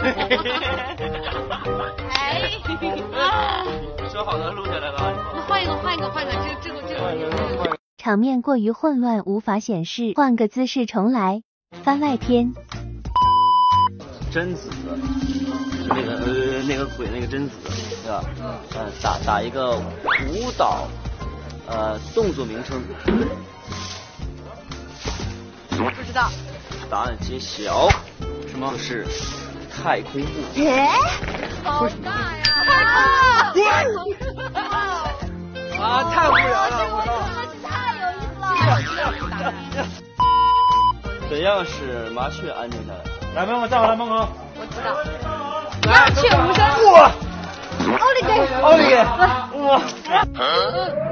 哎， 说好的录下来了。 换一个，这个。 场面过于混乱，无法显示，换个姿势重来。番外篇。 贞子，就那个鬼那个贞子，对吧？打一个舞蹈，动作名称。 不知道。 答案揭晓。什么？就是太空步。 好大呀！太啊，太无聊了！我靠， 太有意思了。 怎样使麻雀安静下来？ 来，梦梦站好了，梦梦。 我知道。鸦雀无声。 哇！ 奥利给！ 哇！